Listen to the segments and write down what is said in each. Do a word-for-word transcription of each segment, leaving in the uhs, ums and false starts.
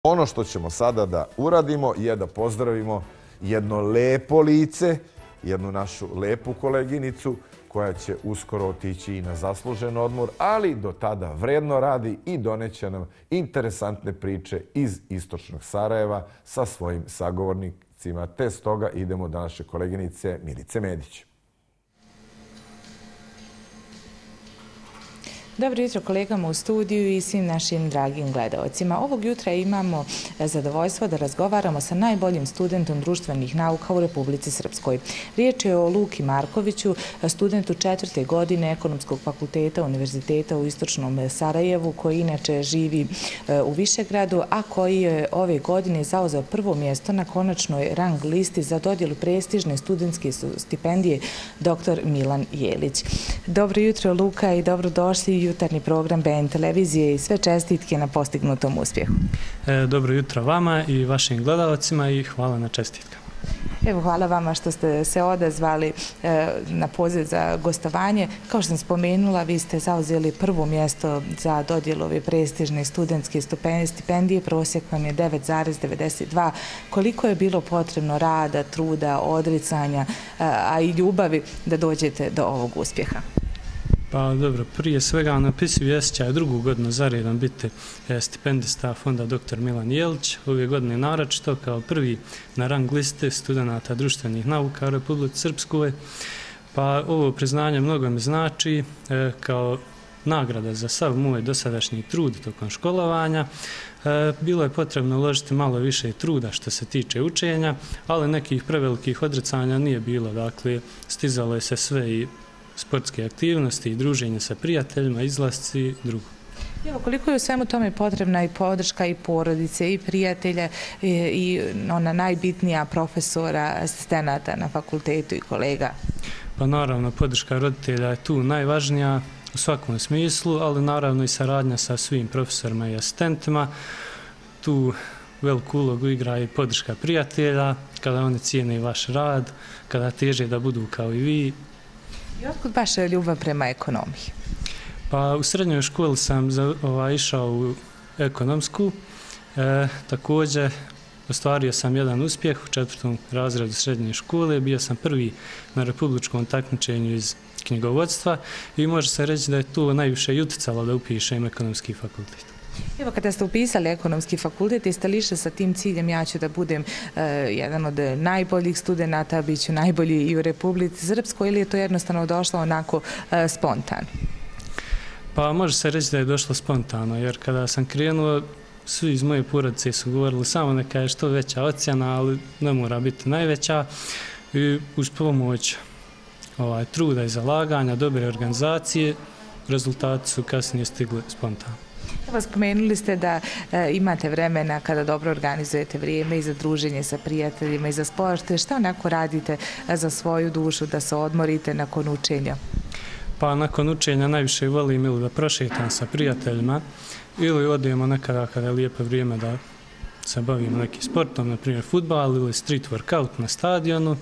Ono što ćemo sada da uradimo je da pozdravimo jedno lepo lice, jednu našu lepu koleginicu koja će uskoro otići i na zaslužen odmor, ali do tada vredno radi i doneće nam interesantne priče iz istočnog Sarajeva sa svojim sagovornicima. Te stoga idemo do naše koleginice Milice Medić. Dobro jutro kolegama u studiju i svim našim dragim gledaocima. Ovog jutra imamo zadovoljstvo da razgovaramo sa najboljim studentom društvenih nauka u Republici Srpskoj. Riječ je o Luki Markoviću, studentu četvrte godine Ekonomskog fakulteta Univerziteta u Istočnom Sarajevu, koji inače živi u Višegradu, a koji je ove godine zauzeo prvo mjesto na konačnoj rang listi za dodjelu prestižne studentske stipendije doktor Milan Jelić. Dobro jutro Luka i dobrodošli u jutarnji program B N televizije i sve čestitke na postignutom uspjehu. E, dobro jutro vama i vašim gledalcima i hvala na čestitkama. Evo, hvala vama što ste se odazvali e, na poziv za gostovanje. Kao što sam spomenula, vi ste zauzeli prvo mjesto za dodjelu ove prestižne studentske stipendije. Prosjek vam je devet zarez devedeset dva. Koliko je bilo potrebno rada, truda, odricanja, a i ljubavi da dođete do ovog uspjeha? Pa dobro, prije svega napisiv osjećaj drugu godinu za redom biti stipendista fonda doktor Milan Jelić. Ove godine naročito kao prvi na rang listi studenata društvenih nauka u Republici Srpskoj. Pa ovo priznanje mnogo mi znači kao nagrada za sav moj dosadašnji trud tokom školovanja. Bilo je potrebno uložiti malo više truda što se tiče učenja, ali nekih prevelikih odricanja nije bilo. Dakle, stizalo je se sve i sportske aktivnosti i druženje sa prijateljima, izlasci i drugo. Evo, koliko je u svemu tome potrebna i podrška i porodice i prijatelja i, i ona najbitnija profesora, asistenata na fakultetu i kolega? Pa naravno, podrška roditelja je tu najvažnija u svakom smislu, ali naravno i saradnja sa svim profesorima i asistentima. Tu veliku ulogu igra i podrška prijatelja, kada oni cijene vaš rad, kada teže da budu kao i vi. I otkud baš ljubav prema ekonomiji? Pa u srednjoj školi sam za, ovaj, išao u ekonomsku. E, također ostvario sam jedan uspjeh u četvrtom razredu srednje škole. Bio sam prvi na republičkom takmičenju iz knjigovodstva i može se reći da je to najviše i uticalo da upišem ekonomski fakultet. Evo, kada ste upisali ekonomski fakultet, jeste li išli sa tim ciljem ja ću da budem uh, jedan od najboljih studenata, bit ću najbolji i u Republici Srpskoj, ili je to jednostavno došlo onako uh, spontano? Pa može se reći da je došlo spontano, jer kada sam krenuo, svi iz moje porodice su govorili samo neka je što veća ocjena, ali ne mora biti najveća. I uz pomoć ovaj, truda i zalaganja, dobre organizacije, rezultati su kasnije stigli spontano. Evo, spomenuli ste da e, imate vremena kada dobro organizujete vrijeme i za druženje sa prijateljima i za sport. Šta onako radite za svoju dušu, da se odmorite nakon učenja? Pa nakon učenja najviše volim ili da prošetam sa prijateljima ili odemo nekada kada je lijepo vrijeme da se bavimo nekim sportom, na primjer fudbal ili street workout na stadionu.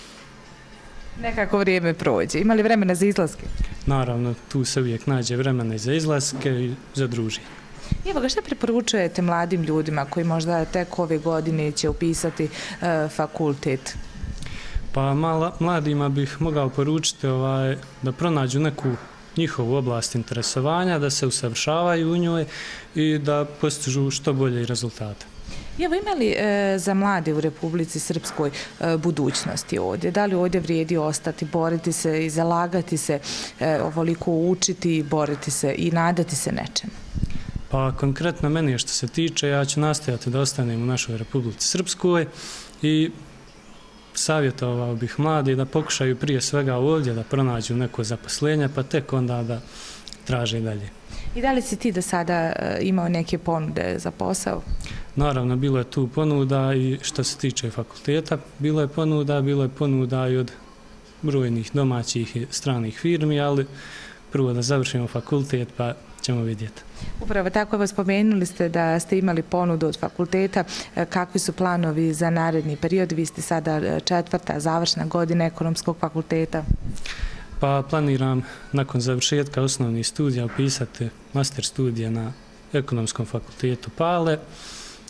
Nekako vrijeme prođe. Ima li vremena za izlaske? Naravno, tu se uvijek nađe vremena i za izlaske i za druženje. Evo ga, šta preporučujete mladim ljudima koji možda tek ove godine će upisati e, fakultet? Pa mala, mladima bih mogao poručiti ovaj, da pronađu neku njihovu oblast interesovanja, da se usavršavaju u njoj i da postižu što bolje rezultate. Evo, ima li e, za mlade u Republici Srpskoj e, budućnosti ovdje? Da li ovdje vrijedi ostati, boriti se i zalagati se, e, ovoliko učiti i boriti se i nadati se nečem? Pa konkretno meni što se tiče, ja ću nastojati da ostanem u našoj Republici Srpskoj i savjetovao bih mladi da pokušaju prije svega ovdje da pronađu neko zaposlenje, pa tek onda da traže dalje. I da li si ti do sada imao neke ponude za posao? Naravno, bilo je tu ponuda i što se tiče fakulteta, bilo je ponuda, bilo je ponuda i od brojnih domaćih i stranih firmi, ali prvo da završimo fakultet pa ćemo vidjeti. Upravo tako, evo, spomenuli ste da ste imali ponudu od fakulteta. Kakvi su planovi za naredni period? Vi ste sada četvrta završna godina ekonomskog fakulteta. Pa planiram nakon završetka osnovnih studija upisati master studije na ekonomskom fakultetu Pale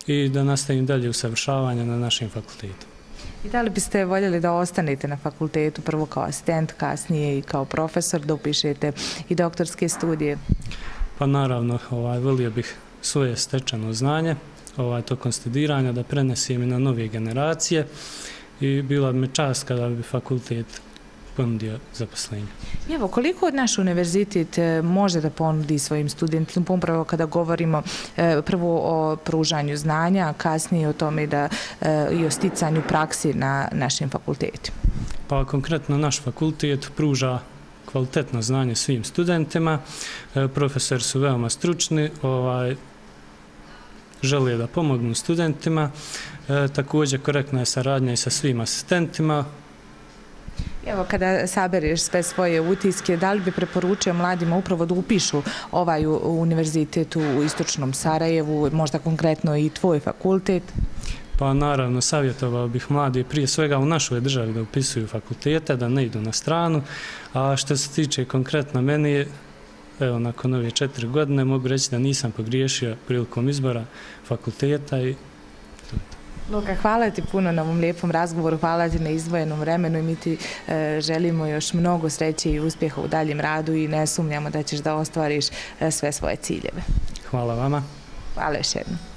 i da nastavim dalje usavršavanje na našem fakultetu. I da li biste voljeli da ostanete na fakultetu, prvo kao asistent, kasnije i kao profesor, da upišete i doktorske studije? Pa naravno, ovaj, volio bih svoje stečeno znanje ovaj, tokom studiranja da prenesem i na nove generacije i bila bi mi čast kada bi fakultet ponudio zaposlenje. Evo, koliko od naš univerzitet može da ponudi svojim studentima, upravo kada govorimo prvo o pružanju znanja, a kasnije o tome da i o sticanju praksi na našim fakultetima? Pa konkretno naš fakultet pruža kvalitetno znanje svim studentima, profesori su veoma stručni, ovaj, žele da pomognu studentima, također korektna je saradnja i sa svim asistentima. Evo, kada sabereš sve svoje utiske, da li bi preporučio mladima upravo da upišu ovaj univerzitet u istočnom Sarajevu, možda konkretno i tvoj fakultet? Pa naravno, savjetovao bih mladi prije svega u našoj državi da upisuju fakultete, da ne idu na stranu, a što se tiče konkretno meni, evo, nakon ove četiri godine mogu reći da nisam pogriješio prilikom izbora fakulteta i Luka, hvala ti puno na ovom lijepom razgovoru, hvala ti na izdvojenom vremenu i mi ti e, želimo još mnogo sreće i uspjeha u daljem radu i ne sumnjamo da ćeš da ostvariš e, sve svoje ciljeve. Hvala vama. Hvala još jednom.